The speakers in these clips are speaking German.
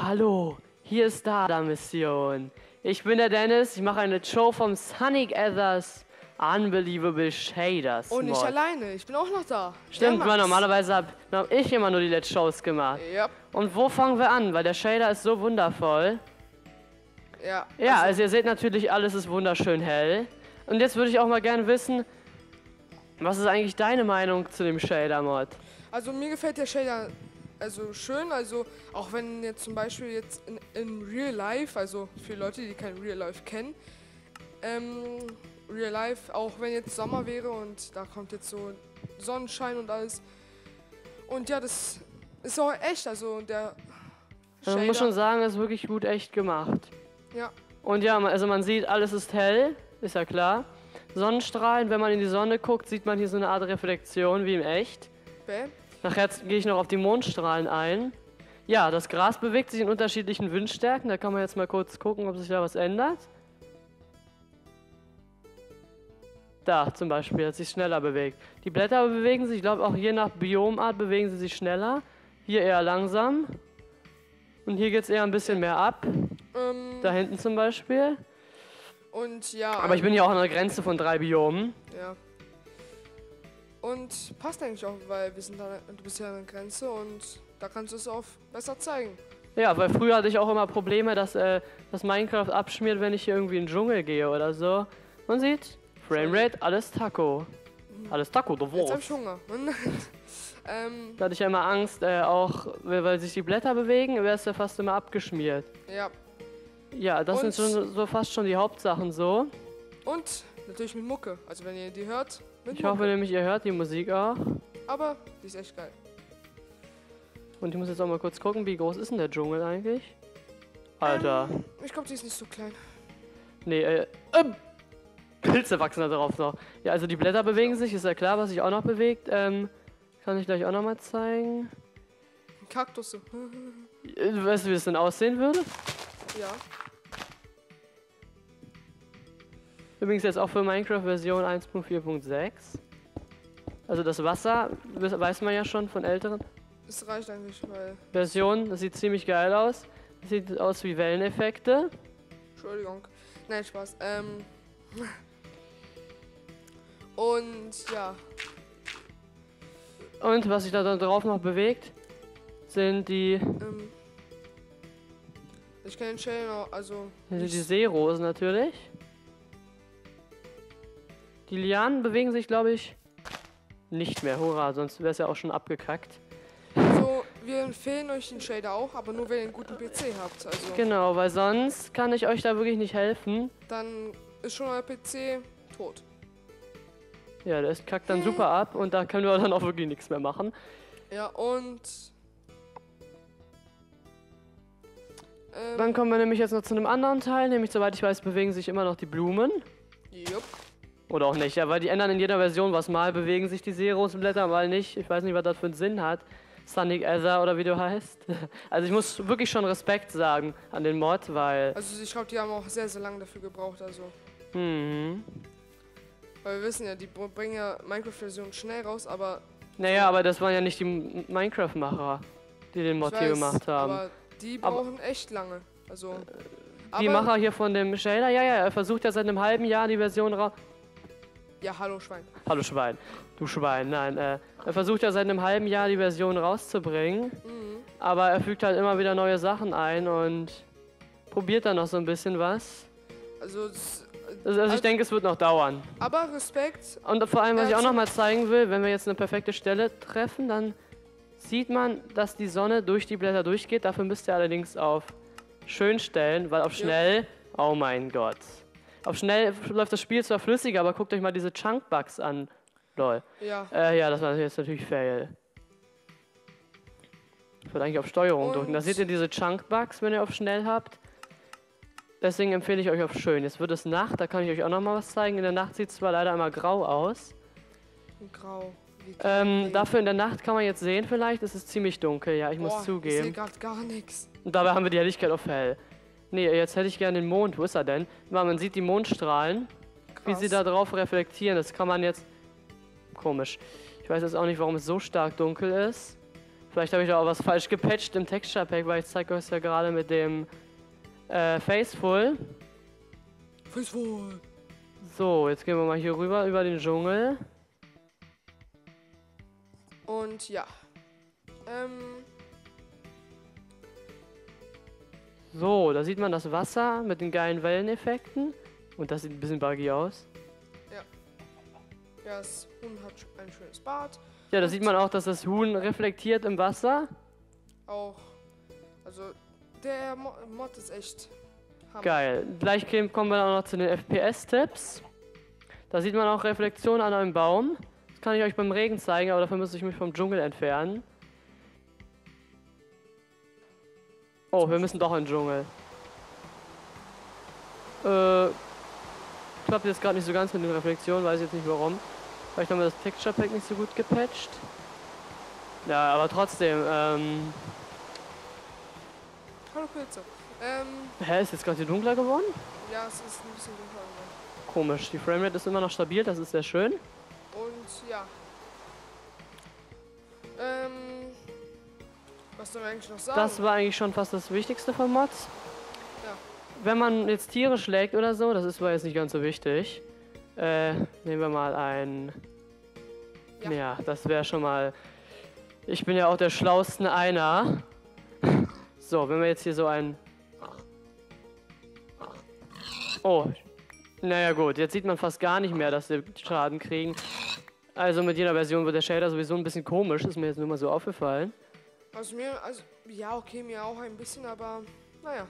Hallo, hier ist Mission. Ich bin der Dennis, ich mache eine Show vom Sonic Others Unbelievable Shaders Und nicht Mod. alleine, ich bin auch noch da. Stimmt, Der weil Max. normalerweise hab ich immer nur die Let's Shows gemacht. Ja. Und wo fangen wir an? Weil der Shader ist so wundervoll. Ja. Ja, also ihr seht natürlich, alles ist wunderschön hell. Und jetzt würde ich auch mal gerne wissen, was ist eigentlich deine Meinung zu dem Shader-Mod? Also mir gefällt der Shader also schön, also auch wenn jetzt zum Beispiel jetzt in Real Life, also für Leute, die kein Real Life kennen, Real Life, auch wenn jetzt Sommer wäre und da kommt jetzt so Sonnenschein und alles. Und ja, das ist auch echt, also der Also man muss schon sagen, das ist wirklich gut echt gemacht. Ja. Und ja, also man sieht, alles ist hell, ist ja klar. Sonnenstrahlen, wenn man in die Sonne guckt, sieht man hier so eine Art Reflexion wie im Echt. Bäh. Nachher gehe ich noch auf die Mondstrahlen ein. Ja, das Gras bewegt sich in unterschiedlichen Windstärken. Da kann man jetzt mal kurz gucken, ob sich da was ändert. Da zum Beispiel hat sich schneller bewegt. Die Blätter bewegen sich, ich glaube auch je nach Biomart bewegen sie sich schneller. Hier eher langsam. Und hier geht es eher ein bisschen mehr ab. Da hinten zum Beispiel. Und ja. Aber ich bin ja auch an der Grenze von 3 Biomen. Ja. Und passt eigentlich auch, weil wir sind da, du bist ja an der Grenze und da kannst du es auch besser zeigen. Ja, weil früher hatte ich auch immer Probleme, dass Minecraft abschmiert, wenn ich hier irgendwie in den Dschungel gehe oder so. Man sieht, Framerate, alles Taco. Alles Taco, du Jetzt hab Wurst. ich Hunger. Da hatte ich ja immer Angst, auch weil sich die Blätter bewegen, wäre es ja fast immer abgeschmiert. Ja. Ja, das Und- sind schon so fast schon die Hauptsachen so. Und natürlich mit Mucke. Also wenn ihr die hört, mit Ich Mucke. hoffe nämlich, ihr hört die Musik auch. Aber die ist echt geil. Und ich muss jetzt auch mal kurz gucken, wie groß ist denn der Dschungel eigentlich? Alter. Ich glaube, die ist nicht so klein. Nee, Pilze wachsen da drauf noch. Ja, also die Blätter bewegen sich, ist ja klar, was sich auch noch bewegt. Kann ich gleich auch noch mal zeigen. Kaktus. Weißt du, wie das denn aussehen würde? Ja. Übrigens jetzt auch für Minecraft Version 1.4.6. Also das Wasser, weiß man ja schon von älteren Es reicht eigentlich, weil. Versionen. Das sieht ziemlich geil aus. Das sieht aus wie Welleneffekte. Entschuldigung. Nein, Spaß. Und ja. Und was sich da drauf noch bewegt, sind die Ich kenne den Shader, also. die nicht- Seerosen natürlich. Die Lianen bewegen sich, glaube ich, nicht mehr. Hurra, sonst wäre es ja auch schon abgekackt. Also, wir empfehlen euch den Shader auch, aber nur wenn ihr einen guten PC habt. Also, Genau, weil sonst kann ich euch da wirklich nicht helfen. dann ist schon euer PC tot. Ja, der kackt dann super ab und da können wir dann auch wirklich nichts mehr machen. Ja, und. Dann kommen wir nämlich jetzt noch zu einem anderen Teil, nämlich soweit ich weiß, bewegen sich immer noch die Blumen. Jupp. Oder auch nicht, ja, weil die ändern in jeder Version was. Mal bewegen sich die Seerosenblätter, mal nicht. Ich weiß nicht, was das für einen Sinn hat. Sonic Ether oder wie du heißt. Also ich muss wirklich schon Respekt sagen an den Mod, weil... Also, ich glaube, die haben auch sehr, sehr lange dafür gebraucht. Also, Mhm. weil wir wissen ja, die bringen ja Minecraft-Versionen schnell raus, aber. Naja, aber das waren ja nicht die Minecraft-Macher, die den Mod Ich hier weiß, gemacht haben. Aber die brauchen echt lange. Also. Die aber- Macher hier von dem Shader, ja, er versucht ja seit einem halben Jahr die Version raus... Ja, hallo Schwein. Hallo Schwein. Du Schwein, nein. Er versucht ja seit einem halben Jahr die Version rauszubringen. Aber er fügt halt immer wieder neue Sachen ein und probiert dann noch so ein bisschen was. Also, Also ich denke, es wird noch dauern. aber Respekt. Und vor allem, was ich auch Also- noch mal zeigen will, wenn wir jetzt eine perfekte Stelle treffen, dann sieht man, dass die Sonne durch die Blätter durchgeht. Dafür müsst ihr allerdings auf schön stellen, weil auf schnell, oh mein Gott. Auf schnell läuft das Spiel zwar flüssiger, aber guckt euch mal diese Chunk-Bugs an. Lol. Ja. Ja, das war jetzt natürlich Fail. Ich würde eigentlich auf Steuerung Und- drücken. Da seht ihr diese Chunk-Bugs, wenn ihr auf schnell habt. Deswegen empfehle ich euch auf schön. Jetzt wird es Nacht, da kann ich euch auch noch mal was zeigen. In der Nacht sieht es zwar leider immer grau aus. Grau. Wie Dafür in der Nacht kann man jetzt sehen vielleicht, es ist ziemlich dunkel, ja, ich muss Ich sehe zugeben. gerade gar nichts. Und dabei haben wir die Helligkeit auf hell. Nee, jetzt hätte ich gerne den Mond. Wo ist er denn? Man sieht die Mondstrahlen, wie sie da drauf reflektieren. Das kann man jetzt... Komisch. Ich weiß jetzt auch nicht, warum es so stark dunkel ist. Vielleicht habe ich auch was falsch gepatcht im Texture Pack, weil ich zeige euch ja gerade mit dem Faceful. Faceful. So, jetzt gehen wir mal hier rüber über den Dschungel. Und ja. So, da sieht man das Wasser mit den geilen Welleneffekten. Und das sieht ein bisschen buggy aus. Ja, das Huhn hat ein schönes Bad. Ja, da sieht man auch, dass das Huhn reflektiert im Wasser. Auch, also der Mod ist echt Hammer. Geil. Gleich kommen wir auch noch zu den FPS-Tipps. Da sieht man auch Reflexion an einem Baum. Das kann ich euch beim Regen zeigen, aber dafür müsste ich mich vom Dschungel entfernen. Oh, wir müssen doch in den Dschungel. Klappt jetzt gerade nicht so ganz mit den Reflexionen, weiß jetzt nicht warum. Vielleicht haben wir das Texture Pack nicht so gut gepatcht. Ja, aber trotzdem, Hallo Pilze. Hä, ist jetzt gerade hier dunkler geworden? Ja, es ist ein bisschen dunkler geworden. Komisch, die Framerate ist immer noch stabil, das ist sehr schön. Und ja. Was soll man eigentlich noch sagen? Das war eigentlich schon fast das Wichtigste von Mods. Ja. Wenn man jetzt Tiere schlägt oder so, das ist aber jetzt nicht ganz so wichtig. Nehmen wir mal ein... Ja. Ja, das wäre schon mal... Ich bin ja auch der Schlausten einer. So, wenn wir jetzt hier so ein... Oh, naja gut, jetzt sieht man fast gar nicht mehr, dass wir Schaden kriegen. Also mit jeder Version wird der Shader sowieso ein bisschen komisch, ist mir jetzt nur mal so aufgefallen. Also ja, okay, mir auch ein bisschen, aber naja.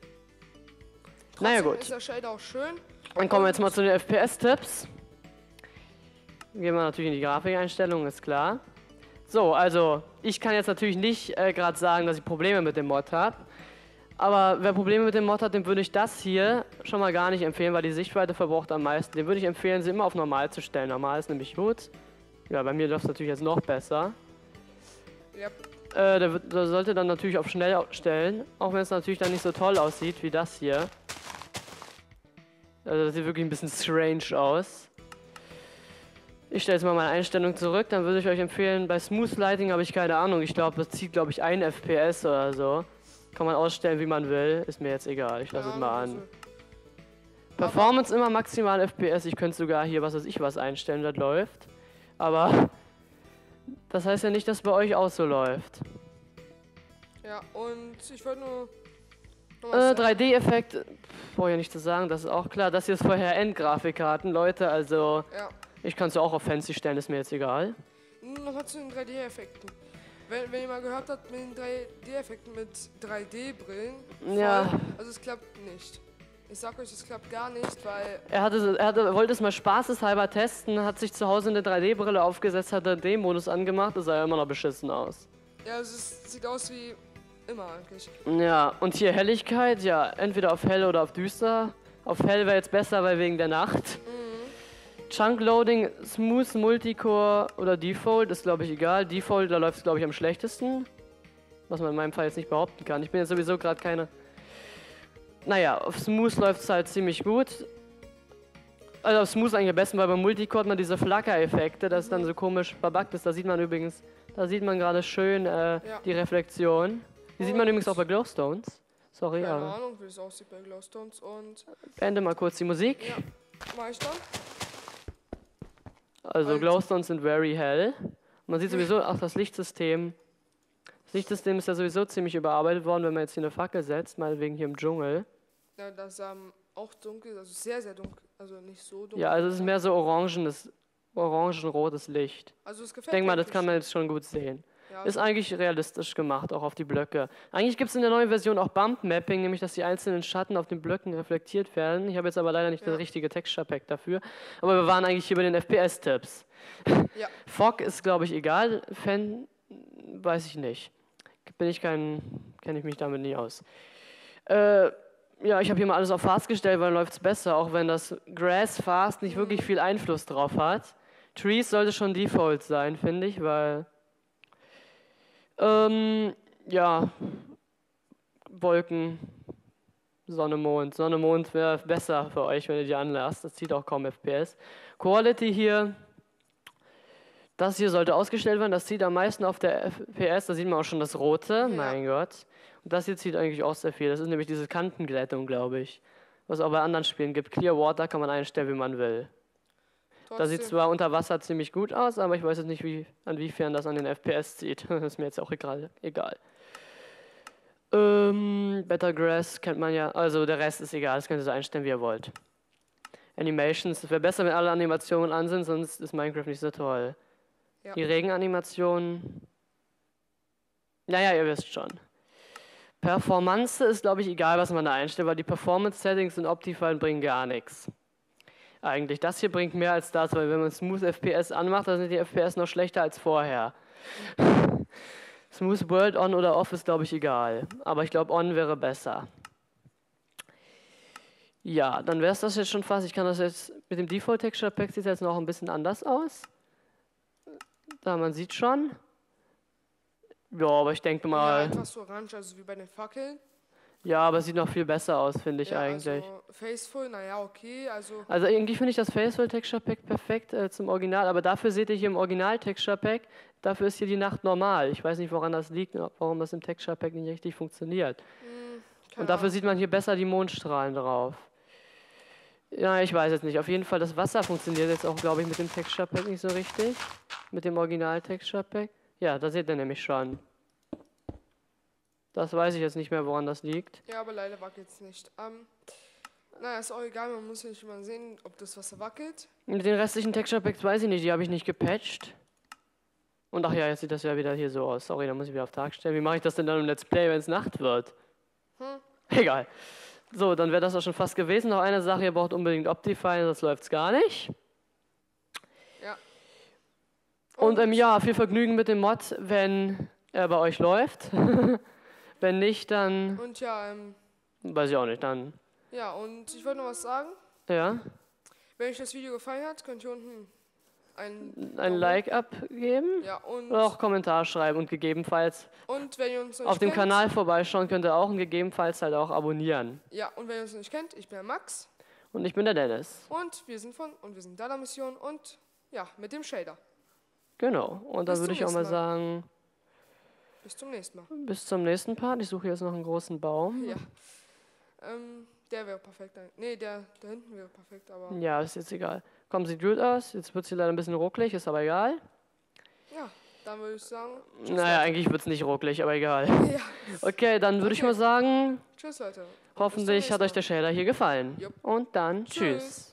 Naja Trotzdem gut. ist der Shader auch schön. Dann kommen wir jetzt mal zu den FPS-Tipps. Gehen wir natürlich in die Grafikeinstellungen, ist klar. So, also ich kann jetzt natürlich nicht gerade sagen, dass ich Probleme mit dem Mod habe. Aber wer Probleme mit dem Mod hat, dem würde ich das hier schon mal gar nicht empfehlen, weil die Sichtweite verbraucht am meisten. Dem würde ich empfehlen, sie immer auf normal zu stellen. Normal ist nämlich gut. Ja, bei mir läuft es natürlich jetzt noch besser. Yep. Der sollte dann natürlich auf schnell stellen, auch wenn es natürlich dann nicht so toll aussieht wie das hier. Also das sieht wirklich ein bisschen strange aus. Ich stelle jetzt mal meine Einstellung zurück, dann würde ich euch empfehlen, bei Smooth Lighting habe ich keine Ahnung, ich glaube, das zieht glaube ich 1 FPS oder so. Kann man ausstellen, wie man will, ist mir jetzt egal, ich lasse es mal an. Performance immer maximal FPS, ich könnte sogar hier was weiß ich was einstellen, das läuft. Aber das heißt ja nicht, dass bei euch auch so läuft. Ja, und ich wollte nur... 3D-Effekt, brauche ich ja nicht zu sagen, das ist auch klar. Das hier ist vorher Endgrafikkarten, Leute, also Ja. ich kann es ja auch auf Fancy stellen, ist mir jetzt egal. Nochmal zu den 3D-Effekten. Wenn ihr mal gehört habt mit den 3D-Effekten mit 3D-Brillen, Ja. also es klappt nicht. Ich sag euch, es klappt gar nicht, weil... Er wollte es mal spaßeshalber testen, hat sich zu Hause eine 3D-Brille aufgesetzt, hat den D-Modus angemacht, das sah ja immer noch beschissen aus. Ja, sieht aus wie immer eigentlich. Ja, und hier Helligkeit, ja, entweder auf hell oder auf düster. Auf hell wäre jetzt besser, weil wegen der Nacht. Chunk Loading, Smooth, Multicore oder Default, ist glaube ich egal. Default, da läuft es glaube ich am schlechtesten. Was man in meinem Fall jetzt nicht behaupten kann. Ich bin jetzt sowieso gerade keine... Naja, auf Smooth läuft es halt ziemlich gut. Also auf Smooth eigentlich am besten, weil beim Multicore hat man diese Flacker-Effekte, das dann so komisch verbuggt ist. Da sieht man übrigens, da sieht man gerade schön die Reflexion. Die sieht man übrigens auch bei Glowstones. Sorry, Keine aber... Ahnung, wie es aussieht bei Glowstones und... Beende mal kurz die Musik. Ja, mach ich dann. Also Glowstones sind very hell. Man sieht sowieso, ach das Lichtsystem. Das Lichtsystem ist ja sowieso ziemlich überarbeitet worden, wenn man jetzt hier eine Fackel setzt, meinetwegen hier im Dschungel. Ja, das auch dunkel, also sehr, sehr dunkel, also nicht so dunkel. Ja, also es ist mehr so orangenrotes Licht. Also es gefällt Ich denke mal, mir das kann man jetzt schon gut sehen. Ja, Ist eigentlich realistisch gemacht, auch auf die Blöcke. Eigentlich gibt es in der neuen Version auch Bump Mapping, nämlich dass die einzelnen Schatten auf den Blöcken reflektiert werden. Ich habe jetzt aber leider nicht das richtige Texture Pack dafür. Aber wir waren eigentlich hier bei den FPS-Tipps. Ja. Fog ist, glaube ich, egal. Fan, weiß ich nicht. Kenne ich mich damit nie aus. Ja, ich habe hier mal alles auf Fast gestellt, weil dann läuft es besser, auch wenn das Grass Fast nicht wirklich viel Einfluss drauf hat. Trees sollte schon Default sein, finde ich, weil... ja, Wolken, Sonne, Mond. Sonne, Mond wäre besser für euch, wenn ihr die anlasst. Das zieht auch kaum FPS. Quality hier, Das hier sollte ausgestellt werden, das zieht am meisten auf der FPS, da sieht man auch schon das Rote, mein Gott. Und das hier zieht eigentlich auch sehr viel, das ist nämlich diese Kantenglättung, glaube ich. Was es auch bei anderen Spielen gibt. Clear Water kann man einstellen, wie man will. Das sieht zwar unter Wasser ziemlich gut aus, aber ich weiß jetzt nicht, inwiefern das an den FPS zieht. Das ist mir jetzt auch egal. Better Grass kennt man ja, also der Rest ist egal, das könnt ihr so einstellen, wie ihr wollt. Animations, es wäre besser, wenn alle Animationen an sind, sonst ist Minecraft nicht so toll. Ja. Die Regenanimationen, naja, ihr wisst schon. Performance ist, glaube ich, egal, was man da einstellt, weil die Performance-Settings in Optifine bringen gar nichts. Eigentlich, das hier bringt mehr als das, weil wenn man Smooth FPS anmacht, dann sind die FPS noch schlechter als vorher. Smooth World on oder off ist, glaube ich, egal. Aber ich glaube, on wäre besser. Ja, dann wäre es das jetzt schon fast. Ich kann das jetzt mit dem Default Texture Pack sieht jetzt noch ein bisschen anders aus. Da man sieht schon. Ja, aber ich denke mal. Ja, einfach so orange, also wie bei den Fackeln. Ja, aber es sieht noch viel besser aus, finde ich eigentlich. Also Faithful, naja, okay, also irgendwie finde ich das Faithful Texture Pack perfekt zum Original, aber dafür seht ihr hier im Original Texture Pack, dafür ist hier die Nacht normal. Ich weiß nicht, woran das liegt, warum das im Texture Pack nicht richtig funktioniert. Und dafür sieht man hier besser die Mondstrahlen drauf. Ja, ich weiß jetzt nicht. Auf jeden Fall, das Wasser funktioniert jetzt auch, glaube ich, mit dem Texture Pack nicht so richtig. Mit dem Original Texture Pack. Ja, da seht ihr nämlich schon. Das weiß ich jetzt nicht mehr, woran das liegt. Ja, aber leider wackelt es nicht. Naja, ist auch egal, man muss ja nicht mal sehen, ob das Wasser wackelt. Mit den restlichen Texture Packs weiß ich nicht, die habe ich nicht gepatcht. Und ach ja, jetzt sieht das ja wieder hier so aus. Sorry, da muss ich wieder auf Tag stellen. Wie mache ich das denn dann im Let's Play, wenn es Nacht wird? Egal. So, dann wäre das auch schon fast gewesen. Noch eine Sache, ihr braucht unbedingt Optifine, sonst läuft es gar nicht. Ja. Und ja, viel Vergnügen mit dem Mod, wenn er bei euch läuft. Wenn nicht, dann... Und ja, weiß ich auch nicht, dann... Ja, und ich wollte noch was sagen. Ja? Wenn euch das Video gefallen hat, könnt ihr unten ein Like abgeben. Ja, und... Oder auch Kommentar schreiben und gegebenenfalls... Und wenn ihr uns noch auf dem Kanal vorbeischauen, könnt ihr auch und gegebenenfalls halt auch abonnieren. Ja, und wenn ihr uns noch nicht kennt, ich bin der Max. Und ich bin der Dennis. Und wir sind da der Mission und ja, mit dem Shader. Genau, und dann würde ich auch mal sagen... Bis zum nächsten Mal. Bis zum nächsten Part. Ich suche jetzt noch einen großen Baum. Ja. Der wäre perfekt. Nee, der da hinten wäre perfekt, aber... Ja, ist jetzt egal. Komm, sieht gut aus. Jetzt wird es hier leider ein bisschen rucklig, ist aber egal. Ja, dann würde ich sagen... Tschüss, naja, Leute. Eigentlich wird es nicht rucklig, aber egal. Ja. Okay, dann würde ich mal sagen... Tschüss, Leute. Hoffentlich hat euch der Shader hier gefallen. Jupp. Und dann tschüss.